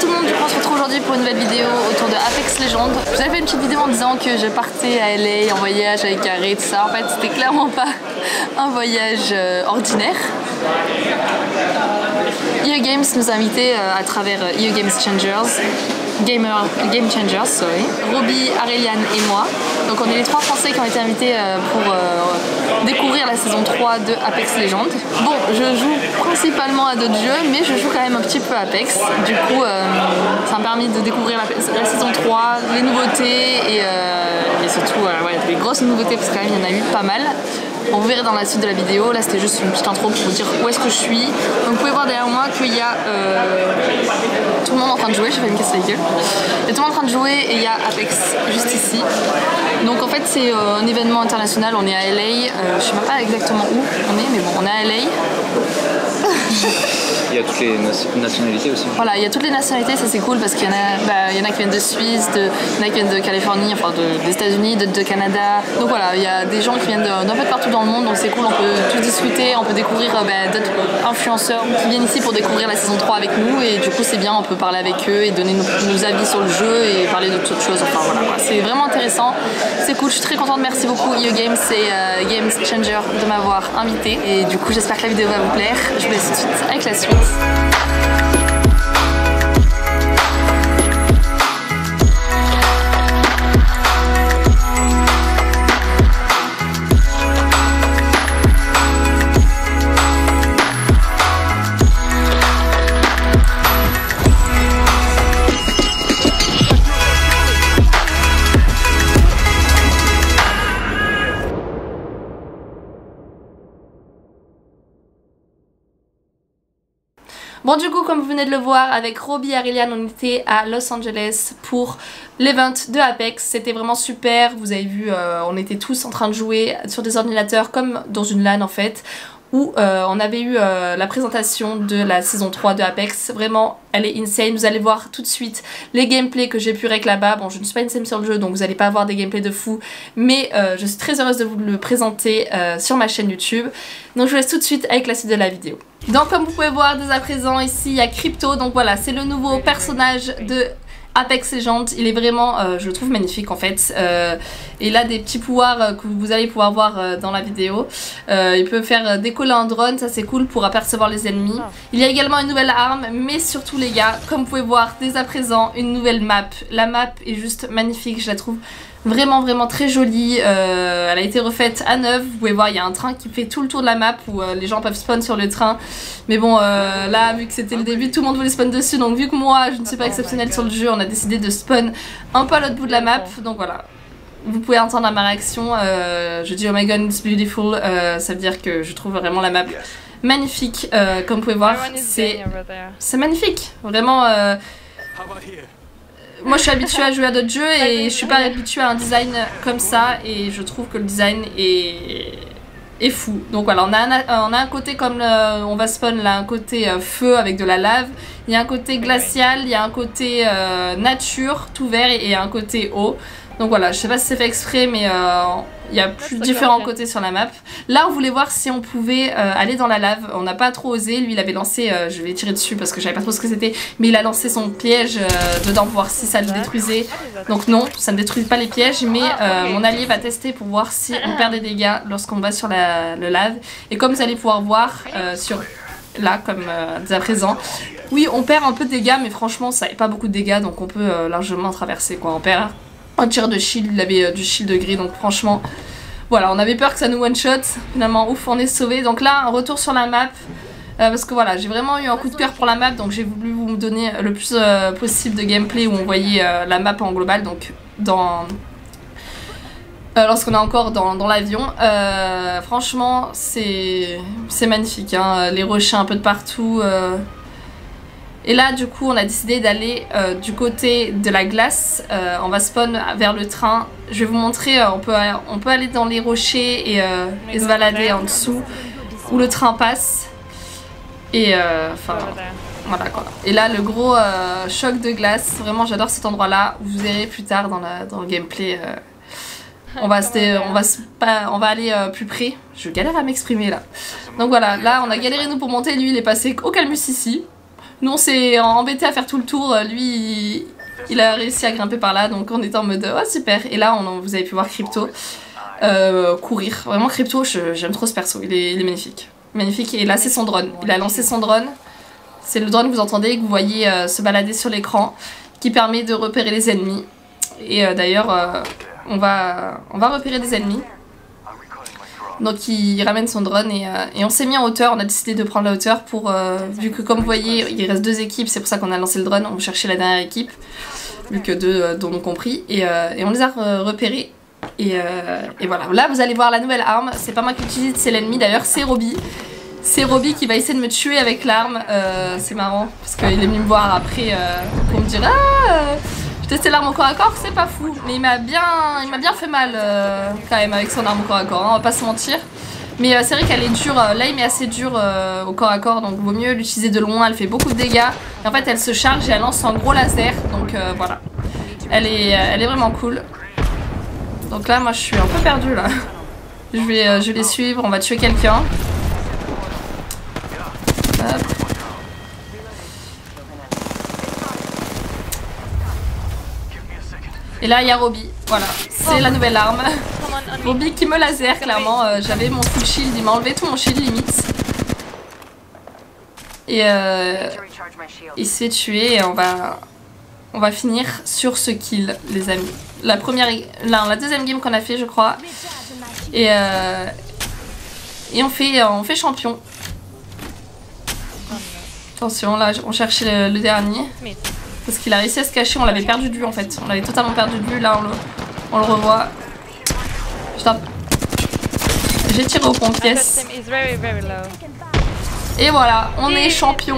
tout le monde, du coup on se retrouve aujourd'hui pour une nouvelle vidéo autour de Apex Legends. Je vous avais fait une petite vidéo en disant que je partais à LA en voyage avec Carré, tout ça. En fait c'était clairement pas un voyage ordinaire. EA Games nous a invités à travers EA Game Changers, sorry. Roby, Aurelian et moi. Donc on est les 3 Français qui ont été invités pour découvrir la saison 3 de Apex Legends. Bon, je joue principalement à d'autres jeux, mais je joue quand même un petit peu à Apex. Du coup, ça m'a permis de découvrir la saison 3, les nouveautés et surtout ouais, des grosses nouveautés parce que quand même il y en a eu pas mal. On vous verrez dans la suite de la vidéo. Là c'était juste une petite intro pour vous dire où est-ce que je suis. Donc vous pouvez voir derrière moi qu'il y a tout le monde en train de jouer. Je vais me casser la gueule. Il y a tout le monde en train de jouer et il y a Apex juste ici. Donc en fait c'est un événement international. On est à LA. Je sais même pas exactement où on est, mais bon on est à LA. Il y a toutes les nationalités aussi. Voilà, il y a toutes les nationalités, ça c'est cool parce qu'il y en a qui viennent de Suisse, il y en a qui viennent de Californie, enfin des États-Unis, d'autres de Canada. Donc voilà, il y a des gens qui viennent d'un peu partout dans le monde, donc c'est cool, on peut tous discuter, on peut découvrir d'autres influenceurs qui viennent ici pour découvrir la saison 3 avec nous et du coup c'est bien, on peut parler avec eux et donner nos avis sur le jeu et parler d'autres choses. Enfin voilà, c'est vraiment intéressant, c'est cool, je suis très contente, merci beaucoup EA Games et Game Changer de m'avoir invité et du coup j'espère que la vidéo va vous plaire. Je vous laisse tout de suite avec la suite. Bon du coup comme vous venez de le voir avec Roby et Aurelian on était à Los Angeles pour l'event de Apex, c'était vraiment super, vous avez vu on était tous en train de jouer sur des ordinateurs comme dans une LAN en fait où on avait eu la présentation de la saison 3 de Apex, vraiment elle est insane, vous allez voir tout de suite les gameplays que j'ai pu rec là-bas, bon je ne suis pas insane sur le jeu donc vous n'allez pas avoir des gameplays de fou mais je suis très heureuse de vous le présenter sur ma chaîne YouTube, donc je vous laisse tout de suite avec la suite de la vidéo. Donc comme vous pouvez voir dès à présent ici il y a Crypto, donc voilà c'est le nouveau personnage de Apex Legends, il est vraiment, je le trouve magnifique en fait, et il a des petits pouvoirs que vous allez pouvoir voir dans la vidéo. Il peut faire décoller un drone, ça c'est cool pour apercevoir les ennemis. Il y a également une nouvelle arme, mais surtout les gars, comme vous pouvez voir dès à présent, une nouvelle map. La map est juste magnifique, je la trouve vraiment très jolie, elle a été refaite à neuf, vous pouvez voir il y a un train qui fait tout le tour de la map où les gens peuvent spawn sur le train, mais bon là vu que c'était le début tout le monde voulait spawn dessus, donc vu que moi je ne suis pas exceptionnelle sur le jeu on a décidé de spawn un peu à l'autre bout de la map, donc voilà. Vous pouvez entendre à ma réaction, je dis oh my god it's beautiful, ça veut dire que je trouve vraiment la map magnifique, comme vous pouvez voir c'est magnifique, vraiment moi je suis habituée à jouer à d'autres jeux et je suis pas habituée à un design comme ça et je trouve que le design est fou. Donc voilà, on a un côté comme on va spawn là, un côté feu avec de la lave, il y a un côté glacial, il y a un côté nature tout vert et un côté eau. Donc voilà, je sais pas si c'est fait exprès mais il y a plus différents côtés sur la map. Là on voulait voir si on pouvait aller dans la lave, on n'a pas trop osé, lui il avait lancé, je vais tirer dessus parce que je savais pas trop ce que c'était, mais il a lancé son piège dedans pour voir si ça le détruisait. Donc non, ça ne détruit pas les pièges, mais mon allié va tester pour voir si on perd des dégâts lorsqu'on va sur le lave. Et comme vous allez pouvoir voir sur là comme dès à présent, oui on perd un peu de dégâts mais franchement ça n'est pas beaucoup de dégâts donc on peut largement traverser quoi, on perd un tir de shield, il avait du shield gris donc franchement voilà on avait peur que ça nous one shot, finalement ouf on est sauvé. Donc là un retour sur la map parce que voilà j'ai vraiment eu un coup de cœur pour la map donc j'ai voulu vous donner le plus possible de gameplay où on voyait la map en global donc dans lorsqu'on est encore dans l'avion. Franchement c'est magnifique hein, les rochers un peu de partout et là du coup on a décidé d'aller du côté de la glace, on va spawn vers le train, je vais vous montrer, on peut aller dans les rochers et se balader en dessous où le train passe et enfin voilà quoi. Et là le gros choc de glace, vraiment j'adore cet endroit là, vous verrez plus tard dans le gameplay. On va aller plus près. Je galère à m'exprimer là. Donc voilà, là on a galéré nous pour monter, lui il est passé au calmus ici. Nous on s'est embêté à faire tout le tour, lui il a réussi à grimper par là, donc on était en mode oh super. Et là vous avez pu voir Crypto courir. Vraiment Crypto, j'aime trop ce perso, il est magnifique. Magnifique, et là c'est son drone. Il a lancé son drone. C'est le drone que vous entendez, que vous voyez se balader sur l'écran, qui permet de repérer les ennemis. Et d'ailleurs, on va repérer des ennemis. Donc il ramène son drone et on s'est mis en hauteur, on a décidé de prendre la hauteur pour... vu que comme vous voyez, il reste 2 équipes, c'est pour ça qu'on a lancé le drone, on cherchait la dernière équipe, vu que 2 dont on compris, et on les a repérés. Et voilà, là vous allez voir la nouvelle arme, c'est pas moi qui l'utilise, c'est l'ennemi d'ailleurs, c'est Robbie. C'est Robbie qui va essayer de me tuer avec l'arme, c'est marrant, parce qu'il est venu me voir après pour me dire « Ah je testais l'arme au corps à corps, c'est pas fou !» Mais il m'a bien fait mal quand même avec son arme au corps à corps, hein, on va pas se mentir. Mais c'est vrai qu'elle est dure, là il est assez dur au corps à corps, donc vaut mieux l'utiliser de loin, elle fait beaucoup de dégâts. Et en fait elle se charge et elle lance un gros laser, donc voilà. Elle est vraiment cool. Donc là moi je suis un peu perdue là. Je vais les suivre, on va tuer quelqu'un. Et là il y a Robbie, voilà, c'est la nouvelle arme. Robbie qui me laser, clairement, j'avais mon full shield, il m'a enlevé tout mon shield limite. Et il s'est tué et on va finir sur ce kill les amis. La deuxième game qu'on a fait je crois. Et on fait champion. Attention, là on cherchait le dernier. Parce qu'il a réussi à se cacher, on l'avait perdu de vue en fait. On l'avait totalement perdu de vue, là on le revoit. Putain. J'ai tiré au pompiers. Et voilà, on est champion.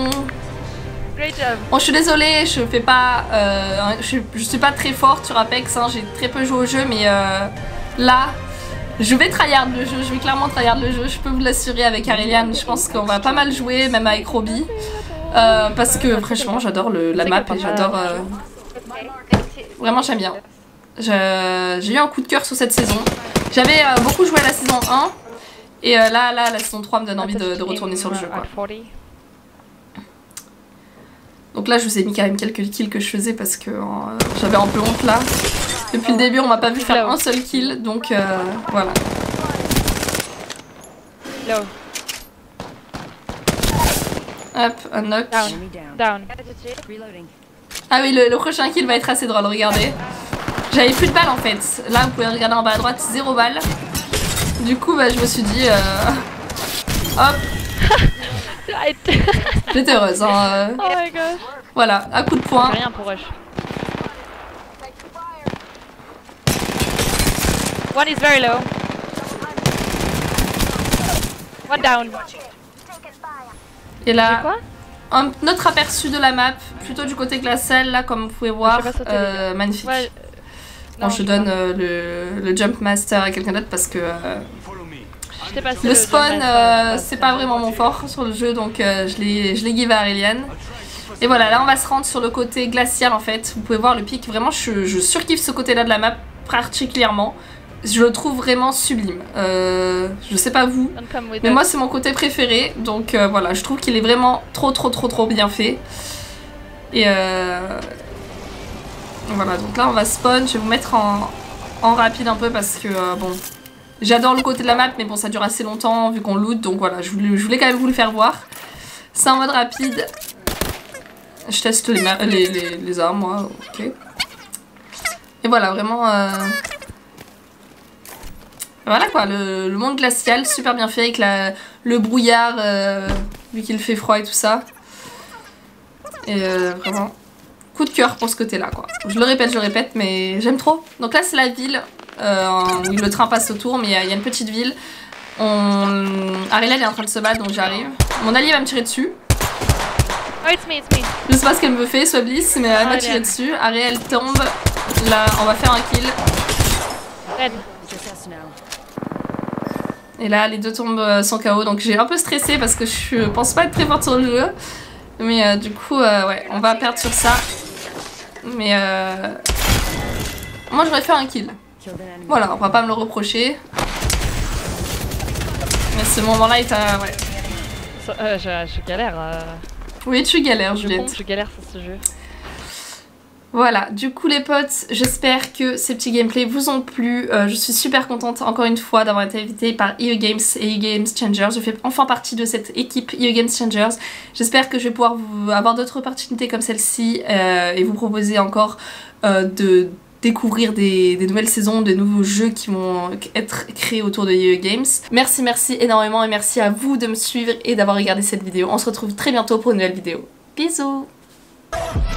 Bon, je suis désolée, je fais pas. Je suis pas très forte sur Apex, hein, j'ai très peu joué au jeu, mais là. Je vais tryhard le jeu, je vais clairement tryhard le jeu, je peux vous l'assurer avec Aurelian, je pense qu'on va pas mal jouer, même avec Robbie. Parce que franchement j'adore la map et j'adore... Vraiment j'aime bien. J'ai eu un coup de cœur sur cette saison. J'avais beaucoup joué à la saison 1 et là la saison 3 me donne envie de retourner sur le jeu quoi. Donc là je vous ai mis quand même quelques kills que je faisais parce que j'avais un peu honte là. Depuis le début on m'a pas vu faire un seul kill donc voilà. Hop, un knock. Down. Ah oui, le prochain kill va être assez drôle, regardez. J'avais plus de balles en fait. Là vous pouvez regarder en bas à droite, 0 balles. Du coup bah, je me suis dit... Hop. J'étais heureuse. Hein, Oh my god. Voilà, à coup de poing. Rien pour rush. One is very low. One down. Et là, un autre aperçu de la map, plutôt du côté glacial, là comme vous pouvez voir, magnifique. Ouais. Bon, je donne le Jump Master à quelqu'un d'autre parce que le spawn, c'est pas vraiment mon fort sur le jeu, donc je l'ai give à Aurelian. Et voilà, là on va se rendre sur le côté glacial en fait. Vous pouvez voir le pic, vraiment je surkiffe ce côté-là de la map particulièrement. Je le trouve vraiment sublime. Je sais pas vous, mais moi c'est mon côté préféré. Donc voilà, je trouve qu'il est vraiment trop bien fait. Et voilà, donc là on va spawn. Je vais vous mettre en rapide un peu parce que bon, j'adore le côté de la map, mais bon ça dure assez longtemps vu qu'on loot. Donc voilà, je voulais quand même vous le faire voir. C'est en mode rapide. Je teste les armes moi, ok. Et voilà, vraiment... Voilà quoi, le monde glacial, super bien fait avec le brouillard, vu qu'il fait froid et tout ça. Et vraiment, coup de cœur pour ce côté-là quoi. Je le répète, mais j'aime trop. Donc là c'est la ville, où le train passe autour, mais il y a une petite ville. Aurelian est en train de se battre, donc j'arrive. Mon allié va me tirer dessus. Oh, it's me. Je sais pas ce qu'elle me fait, soit Bliss, mais elle m'a tiré dessus. Aurelian tombe, là on va faire un kill. Red. Et là, les deux tombes sont KO, donc j'ai un peu stressé parce que je pense pas être très forte sur le jeu. Mais du coup, ouais, on va perdre sur ça. Mais moi, j'aurais fait un kill. Voilà, on va pas me le reprocher. Mais ce moment-là est à... ouais. Je galère. Oui, tu galères, Je Juliette. je galère sur ce jeu. Voilà, du coup les potes, j'espère que ces petits gameplays vous ont plu. Je suis super contente encore une fois d'avoir été invitée par EA Games et EA Games Changers. Je fais enfin partie de cette équipe EA Games Changers. J'espère que je vais pouvoir avoir d'autres opportunités comme celle-ci et vous proposer encore de découvrir des nouvelles saisons, des nouveaux jeux qui vont être créés autour de EA Games. Merci énormément et merci à vous de me suivre et d'avoir regardé cette vidéo. On se retrouve très bientôt pour une nouvelle vidéo. Bisous!